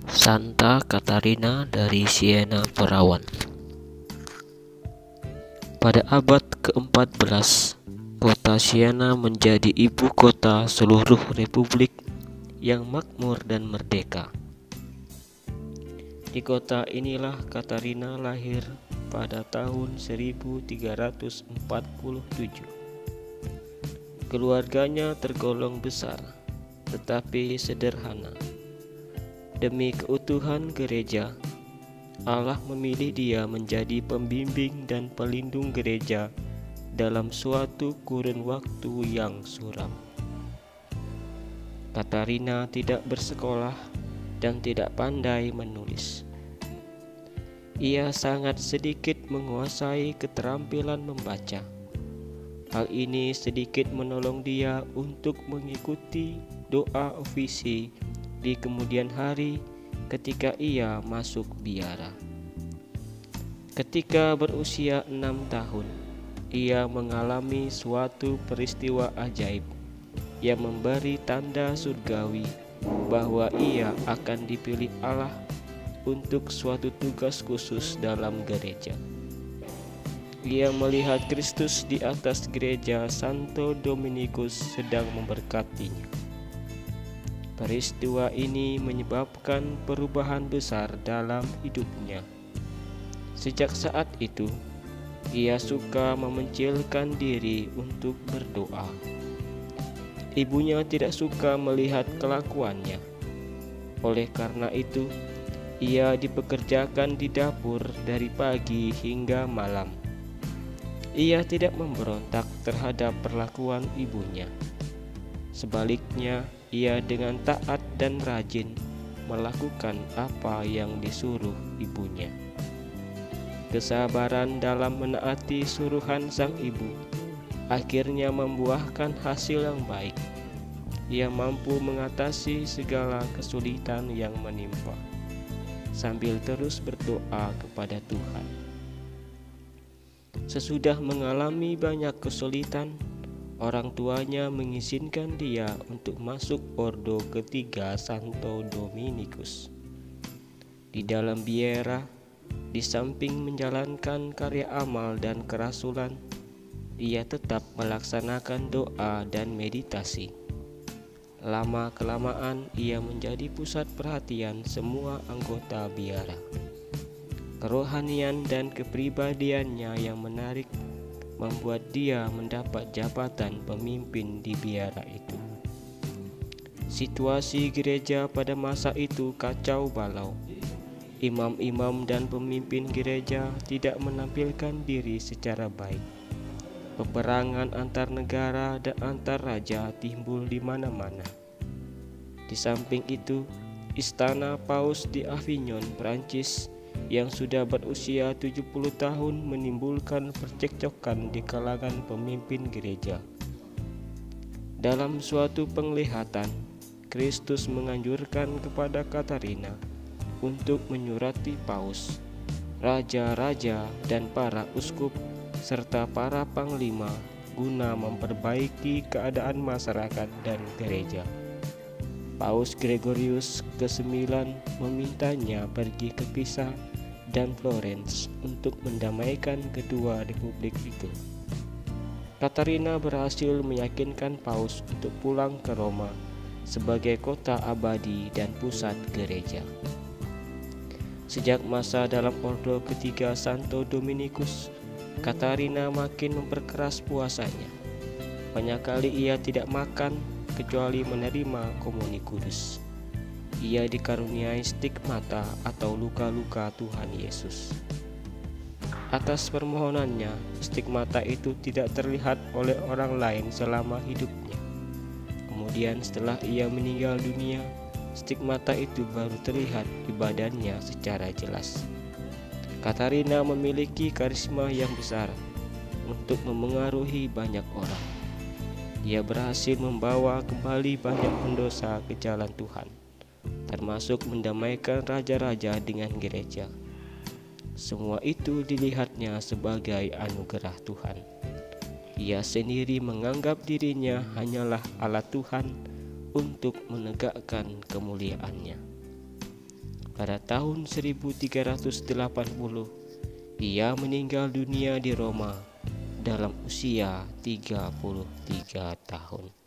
Santa Katarina dari Siena Perawan. Pada abad ke-14, kota Siena menjadi ibu kota seluruh republik yang makmur dan merdeka. Di kota inilah Katarina lahir pada tahun 1347. Keluarganya tergolong besar, tetapi sederhana. Demi keutuhan gereja, Allah memilih dia menjadi pembimbing dan pelindung gereja dalam suatu kurun waktu yang suram. Katarina tidak bersekolah dan tidak pandai menulis. Ia sangat sedikit menguasai keterampilan membaca. Hal ini sedikit menolong dia untuk mengikuti doa ofisi di kemudian hari ketika ia masuk biara. Ketika berusia 6 tahun, ia mengalami suatu peristiwa ajaib yang memberi tanda surgawi bahwa ia akan dipilih Allah untuk suatu tugas khusus dalam gereja. Ia melihat Kristus di atas gereja Santo Dominikus sedang memberkatinya. Peristiwa ini menyebabkan perubahan besar dalam hidupnya. Sejak saat itu, ia suka memencilkan diri untuk berdoa. Ibunya tidak suka melihat kelakuannya. Oleh karena itu, ia dipekerjakan di dapur dari pagi hingga malam. Ia tidak memberontak terhadap perlakuan ibunya. Sebaliknya, ia dengan taat dan rajin melakukan apa yang disuruh ibunya. Kesabaran dalam menaati suruhan sang ibu akhirnya membuahkan hasil yang baik. Ia mampu mengatasi segala kesulitan yang menimpa, sambil terus berdoa kepada Tuhan. Sesudah mengalami banyak kesulitan, orang tuanya mengizinkan dia untuk masuk ordo ketiga Santo Dominikus. Di dalam biara, di samping menjalankan karya amal dan kerasulan, ia tetap melaksanakan doa dan meditasi. Lama-kelamaan ia menjadi pusat perhatian semua anggota biara. Kerohanian dan kepribadiannya yang menarik membuat dia mendapat jabatan pemimpin di biara itu. Situasi gereja pada masa itu kacau balau. Imam-imam dan pemimpin gereja tidak menampilkan diri secara baik. Peperangan antar negara dan antar raja timbul di mana-mana. Di samping itu, istana Paus di Avignon, Prancis, yang sudah berusia 70 tahun menimbulkan percekcokan di kalangan pemimpin gereja. Dalam suatu penglihatan, Kristus menganjurkan kepada Katarina untuk menyurati paus, raja-raja dan para uskup serta para panglima guna memperbaiki keadaan masyarakat dan gereja. Paus Gregorius ke-9 memintanya pergi ke Pisa dan Florence untuk mendamaikan kedua republik itu. Katarina berhasil meyakinkan Paus untuk pulang ke Roma sebagai kota abadi dan pusat gereja. Sejak masa dalam ordo ketiga Santo Dominikus, Katarina makin memperkeras puasanya. Banyak kali ia tidak makan kecuali menerima komuni kudus. Ia dikaruniai stigmata atau luka-luka Tuhan Yesus. Atas permohonannya, stigmata itu tidak terlihat oleh orang lain selama hidupnya. Kemudian setelah ia meninggal dunia, stigmata itu baru terlihat di badannya secara jelas. Katarina memiliki karisma yang besar untuk memengaruhi banyak orang. Dia berhasil membawa kembali banyak pendosa ke jalan Tuhan, termasuk mendamaikan raja-raja dengan gereja. Semua itu dilihatnya sebagai anugerah Tuhan. Ia sendiri menganggap dirinya hanyalah alat Tuhan untuk menegakkan kemuliaannya. Pada tahun 1380, ia meninggal dunia di Roma dalam usia 33 tahun.